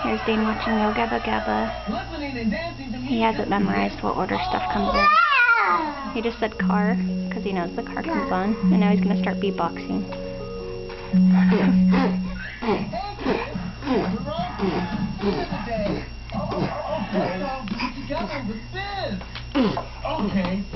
Here's Dane watching Yo Gabba Gabba. He has it memorized what order stuff comes in. He just said car, because he knows the car comes on, and now he's going to start beatboxing. Okay.